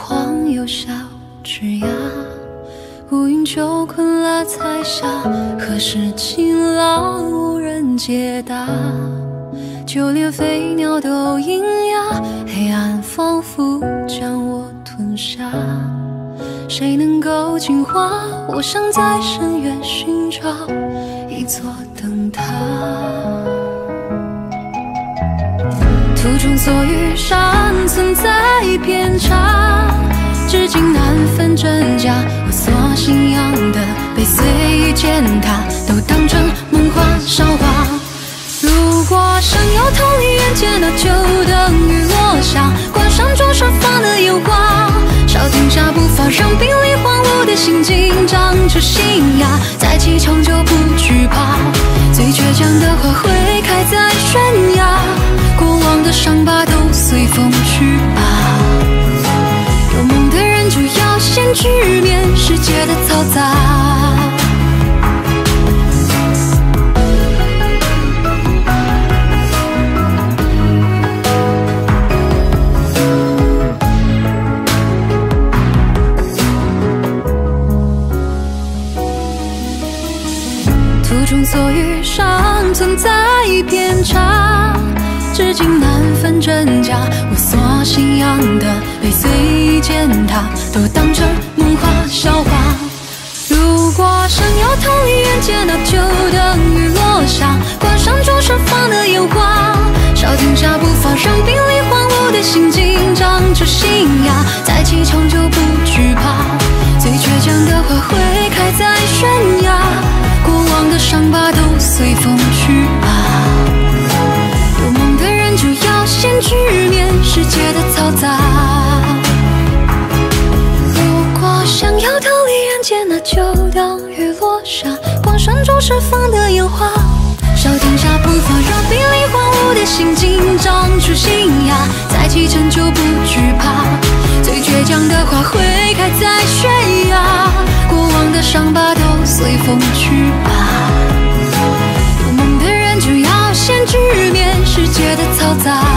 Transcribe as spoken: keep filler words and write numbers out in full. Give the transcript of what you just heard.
晃又小枝桠，乌云就困了彩霞，何时晴朗无人解答，就连飞鸟都喑哑，黑暗仿佛将我吞下，谁能够净化？我想在深渊寻找一座灯塔，途中所遇善存在偏差，至今难分真假，我所信仰的被随意践踏，都当成梦幻笑话。如果想要逃离眼前，那就等雨落下，关上桌上放的烟花，稍停下步伐，让濒临荒芜的心境长出新芽，再启程就不惧怕，最倔强的花会开在悬崖，过往的伤疤都随风去吧，有梦的人就要先直面世界的嘈杂。途中所遇尚存在偏差，至今难分真假，我所信仰的被随意践踏，都当成梦话笑话。如果想要逃离眼前，那就等雨落下，关上桌上放的烟花，稍停下步伐，让濒临荒芜的心境长出新芽，再启程就不惧怕，最倔强的花会开在悬崖，过往的伤疤都随风去吧，有梦的人就要先直面世界的嘈杂。如果想要逃离人间，那就等雨落下，关上桌上放的烟花，稍停下步伐，让濒临荒芜的心境长出新芽，再启程就不惧怕，最倔强的花会开在悬崖，过往的伤疤都随风去吧，有梦的人就要先直面世界的嘈杂。